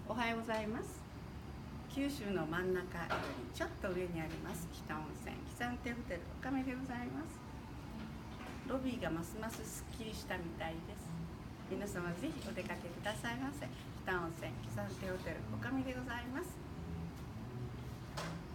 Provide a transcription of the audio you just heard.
おはようございます。九州の真ん中よりちょっと上にあります北温泉喜山亭ホテルおかみでございます。ロビーがますますすっきりしたみたいです。皆様ぜひお出かけくださいませ。北温泉喜山亭ホテルおかみでございます。